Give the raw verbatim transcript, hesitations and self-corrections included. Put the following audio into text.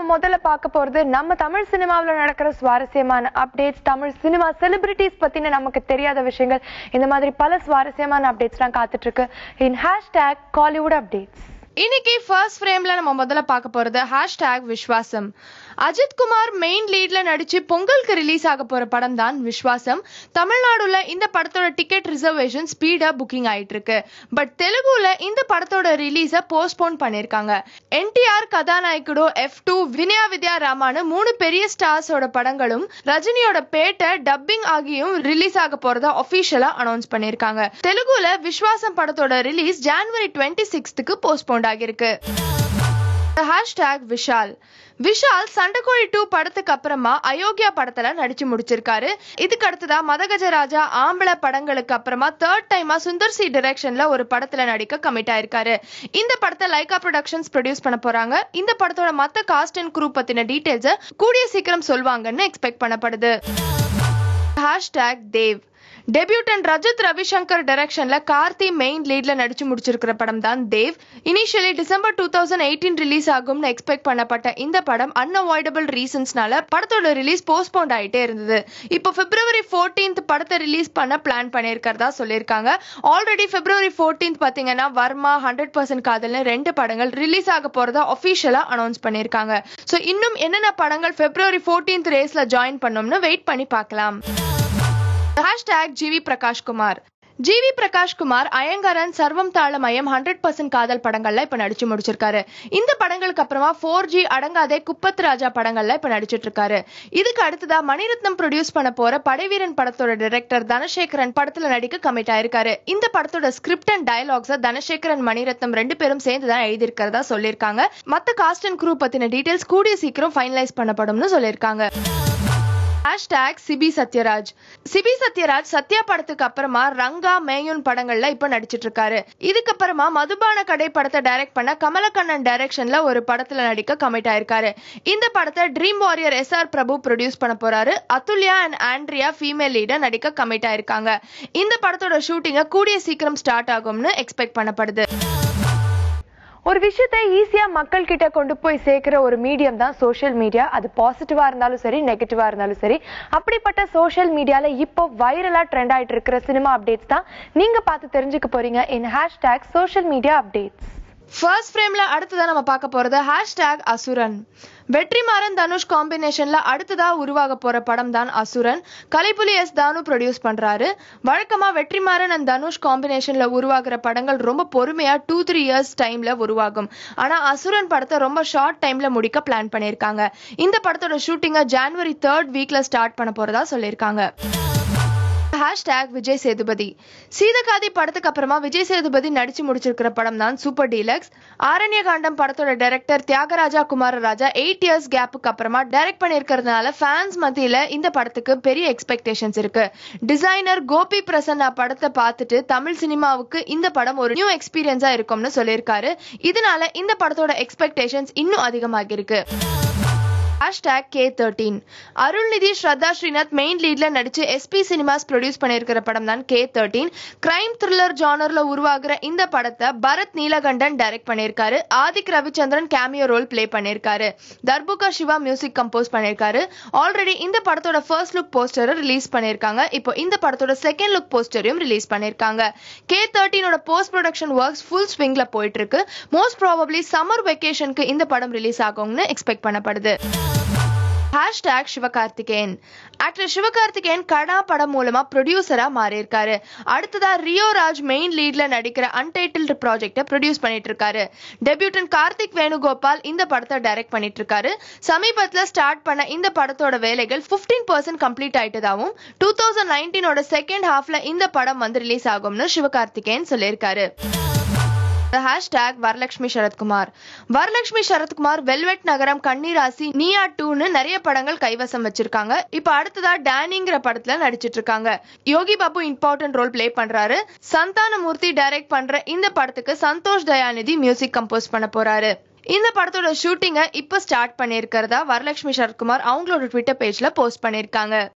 முதல்ல பார்க்க போறது நம்ம தமிழ் சினிமாவுல நடக்கிற சுவாரஸ்யமான அப்டேட்ஸ், தமிழ் சினிமா செலிபிரிட்டிஸ் பத்தின நமக்கு தெரியாத விஷயங்கள், இந்த மாதிரி பல சுவாரஸ்யமான அப்டேட்ஸ்லாம் காத்துட்டு இருக்கு இன் ஹேஷ்டேக் காலிவுட் அப்டேட்ஸ். இன்னைக்கு ஃபர்ஸ்ட் ஃப்ரேம்ல நம்ம முதல்ல பார்க்க போறது ஹேஷ்டேக் விஸ்வாசம். அஜித் குமார் மெயின் லீட்ல நடிச்சு பொங்கலுக்கு ரிலீஸ் ஆக போற படம் தான் விஸ்வாசம். தமிழ்நாடுல இந்த படத்தோட டிக்கெட் ரிசர்வேஷன் ஸ்பீடா புக்கிங் ஆயிட்டு இருக்கு. பட் தெலுங்குல இந்த படத்தோட ரிலீஸ போஸ்ட்போன் பண்ணிருக்காங்க. என்டிஆர் கதாநாயகனோட எஃப் டூ, வினயா வித்யா ராமானு மூணு பெரிய ஸ்டார்ஸோட படங்களும் ரஜினியோட பேட்ட டப்பிங் ஆகியும் ரிலீஸ் ஆக போறதா ஆபீஷியலா அனௌன்ஸ் பண்ணிருக்காங்க. தெலுங்குல விஸ்வாசம் படத்தோட ரிலீஸ் ஜனவரி டுவெண்ட்டி சிக்ஸ்த்துக்கு போஸ்ட்போன் ஆகிருக்கு. ஹேஷ்டேக் விஷால். விஷால் சண்டைக்கோழி டூ படத்துக்கு அப்புறமா அயோக்கியா படத்துல நடிச்சு முடிச்சிருக்காரு. இதுக்கு அடுத்ததா மதகஜராஜா, ஆம்பளை படங்களுக்கு அப்புறமா தேர்ட் டைமா சுந்தர் சி டைரக்ஷன்ல ஒரு படத்துல நடிக்க கமிட் ஆயிருக்காரு. இந்த படத்தை லைகா ப்ரொடக்ஷன்ஸ் ப்ரொடியூஸ் பண்ண போறாங்க. இந்த படத்தோட மத்த காஸ்ட் அண்ட் க்ரூ பத்தின டீடைல்ஸ் கூடிய சீக்கிரம் சொல்வாங்கன்னு எக்ஸ்பெக்ட் பண்ணப்படுது. ஹேஷ்டேக் தேவ். டெபியூட்டன் ரஜத் ரவிசங்கர் டைரக்ஷன்ல கார்த்தி மெயின் லீட்ல நடிச்சு முடிச்சிருக்கிற படம் தான் Dev. Initially December two thousand eighteen release ஆகும்னு எக்ஸ்பெக்ட் பண்ணப்பட்ட இந்த படம் அன்அவாய்டபிள் ரீசன்ஸ்னால படத்தோட ரிலீஸ் போஸ்ட்போன் ஆயிட்டே இருந்தது. இப்போ பிப்ரவரி ஃபோர்டீன்த் படத்தை ரிலீஸ் பண்ண பிளான் பண்ணியிருக்கிறதா சொல்லியிருக்காங்க. ஆல்ரெடி பிப்ரவரி ஃபோர்டீன்த் பாத்தீங்கன்னா வர்மா, ஹண்ட்ரட் பர்சன்ட் காதல்னு ரெண்டு படங்கள் ரிலீஸ் ஆக போறதா ஆஃபிஷியலா அனௌன்ஸ் பண்ணியிருக்காங்க. ஸோ இன்னும் என்னென்ன படங்கள் பிப்ரவரி ஃபோர்டீன்த் ரேஸ்ல ஜாயின் பண்ணோம்னு வெயிட் பண்ணி பார்க்கலாம். Hashtag G V Prakash Kumar. G V Prakash Kumar Ayngaran, Sarvam Thaalamayam, hundred percent காதல் படங்கள்ல இப்ப நடிச்சு முடிச்சிருக்காரு. இந்த படங்களுக்கு அப்புறமா ஃபோர் ஜி, அடங்காதே, குப்பத் ராஜா படங்கள்ல இப்ப நடிச்சிட்டு இருக்காரு. இதுக்கு அடுத்ததா மணிரத்னம் ப்ரொடியூஸ் பண்ண போற படைவீரன் படத்தோட டைரக்டர் தனசேகரன் படத்துல நடிக்க கமிட் ஆயிருக்காரு. இந்த படத்தோட ஸ்கிரிப்ட் அண்ட் டயலாக்ஸ தனசேகரன், மணிரத்னம் ரெண்டு பேரும் சேர்ந்து தான் எழுதியிருக்கிறதா சொல்லியிருக்காங்க. மத்த காஸ்ட் அண்ட் க்ரூ பத்தின டீடைல்ஸ் கூடிய சீக்கிரம் ஃபைனலைஸ் பண்ணப்படும்னு சொல்லியிருக்காங்க. ஹேஷ்டேக் சிபி சத்யராஜ். சிபி சத்யராஜ் சத்யா படத்துக்கு அப்புறமா ரங்கா, மேயுன் படங்கள்ல இப்ப நடிச்சிட்டு இருக்காரு. இதுக்கப்புறமா மதுபான கடை படத்தை டைரக்ட் பண்ண கமலக்கண்ணன் டைரக்ஷன்ல ஒரு படத்துல நடிக்க கமிட் ஆயிருக்காரு. இந்த படத்தை dream warrior S R Prabhu produce பண்ண போறாரு. அதுல்யா அண்ட் ஆண்ட்ரியா ஃபீமேல் லீட நடிக்க கமிட் ஆயிருக்காங்க. இந்த படத்தோட ஷூட்டிங்க கூடிய சீக்கிரம் ஸ்டார்ட் ஆகும்னு எக்ஸ்பெக்ட் பண்ணப்படுது. ஒரு விஷயத்தை ஈஸியா மக்கள் கிட்ட கொண்டு போய் சேர்க்கிற ஒரு மீடியம் தான் சோஷியல் மீடியா. அது பாசிட்டிவா இருந்தாலும் சரி, நெகட்டிவா இருந்தாலும் சரி. அப்படிப்பட்ட சோஷியல் மீடியால இப்போ வைரலா ட்ரெண்ட் ஆயிட்டு இருக்கிற சினிமா அப்டேட்ஸ் தான் நீங்க பார்த்து தெரிஞ்சுக்க போறீங்க in hashtag social media updates. First ஃப்ரேம்ல அடுத்ததா நம்ம பார்க்க போறது ஹேஷ்டேக் அசுரன். வெற்றிமாறன் தனுஷ் காம்பினேஷன்ல அடுத்ததா உருவாக போற படம் தான் அசுரன். கலைப்புலி எஸ் தானு ப்ரொடியூஸ் பண்றாரு. வழக்கமா வெற்றிமாறன் அண்ட் தனுஷ் காம்பினேஷன்ல உருவாகிற படங்கள் ரொம்ப பொறுமையா டூ த்ரீ இயர்ஸ் டைம்ல உருவாகும். ஆனா அசுரன் படத்தை ரொம்ப ஷார்ட் டைம்ல முடிக்க பிளான் பண்ணிருக்காங்க. இந்த படத்தோட ஷூட்டிங்க ஜனவரி தேர்ட் வீக்ல ஸ்டார்ட் பண்ண போறதா சொல்லியிருக்காங்க. ஹேஷ்டேக் விஜய் சேதுபதி. சீதகாதி படத்துக்கு அப்புறமா விஜய் சேதுபதி நடிச்சு முடிச்சிருக்கிற படம் தான் சூப்பர் டீலக்ஸ். ஆரண்ய காண்டம் படத்தோட director Thiagaraja Kumararaja eight years கேப்புக்கு அப்புறமா டைரக்ட் பண்ணிருக்கிறதுனால ஃபேன்ஸ் மத்தியில இந்த படத்துக்கு பெரிய எக்ஸ்பெக்டேஷன்ஸ் இருக்கு. டிசைனர் கோபி பிரசன்னா படத்தை பார்த்துட்டு தமிழ் சினிமாவுக்கு இந்த படம் ஒரு நியூ எக்ஸ்பீரியன்ஸா இருக்கும்னு சொல்லியிருக்காரு. இதனால இந்த படத்தோட எக்ஸ்பெக்டேஷன்ஸ் இன்னும் அதிகமாக இருக்கு. Hashtag K thirteen. Arulnithi, Shraddha Srinath main லீட்ல நடிச்சு எஸ்பி சினிமாஸ் ப்ரொடியூஸ் பண்ணிருக்கிற படம் தான் கே தேர்ட்டீன். கிரைம் த்ரில்லர் ஜானர்ல உருவாகிற இந்த படத்தை பரத் நீலகண்டன் டைரக்ட் பண்ணிருக்காரு. Aadhik Ravichandran cameo role play பண்ணிருக்காரு. தர்புகா சிவா மியூசிக் கம்போஸ் பண்ணிருக்காரு. ஆல்ரெடி இந்த படத்தோட ஃபர்ஸ்ட் லுக் போஸ்டரை ரிலீஸ் பண்ணிருக்காங்க. இப்போ இந்த படத்தோட செகண்ட் லுக் போஸ்டரையும் ரிலீஸ் பண்ணிருக்காங்க. கே தேர்ட்டீனோட போஸ்ட் ப்ரொடக்ஷன் ஒர்க்ஸ் ஃபுல் ஸ்விங்ல போயிட்டு இருக்கு. மோஸ்ட் ப்ராபப்லி சம்மர் வெக்கேஷனுக்கு இந்த படம் ரிலீஸ் ஆகும்னு எக்ஸ்பெக்ட் பண்ணப்படுது. ஹேஷ்டேக் சிவகார்த்திகேயன். ஆக்டர் சிவகார்த்திகேயன் கடா படம் மூலமா ப்ரொடியூசரா மாறியிருக்காரு. அடுத்ததா ரியோ ராஜ் மெயின் லீட்ல நடிக்கிற அன்டைட்டில்டு ப்ராஜெக்ட ப்ரொடியூஸ் பண்ணிட்டு இருக்காரு. டெபியூட்டன் கார்த்திக் வேணுகோபால் இந்த படத்தை டைரக்ட் பண்ணிட்டு இருக்காரு. சமீபத்துல ஸ்டார்ட் பண்ண இந்த படத்தோட வேலைகள் பிப்டீன் பர்சன்ட் கம்ப்ளீட் ஆயிட்டதாவும் டூ தௌசண்ட் நைன்டீனோட செகண்ட் ஹாஃப்ல இந்த படம் வந்து ரிலீஸ் ஆகும்னு சிவகார்த்திகேயன் சொல்லியிருக்காரு. ஹேஷ்டேக் வரலட்சுமி சரத்குமார். வரலட்சுமி சரத்குமார் வெல்வெட் நகரம், கன்னிராசி, நீயா டூன்னு நிறைய படங்கள் கைவசம் வச்சிருக்காங்க. இப்ப அடுத்ததா டேனிங்கிற படத்துல நடிச்சிட்டு இருக்காங்க. Yogi Babu important role play பண்றாரு. சந்தானமூர்த்தி டைரக்ட் பண்ற இந்த படத்துக்கு சந்தோஷ் தயாநிதி மியூசிக் கம்போஸ் பண்ண போறாரு. இந்த படத்தோட ஷூட்டிங்க இப்ப ஸ்டார்ட் பண்ணிருக்கிறதா வரலட்சுமி சரத்குமார் அவங்களோட ட்விட்டர் பேஜ்ல போஸ்ட் பண்ணிருக்காங்க.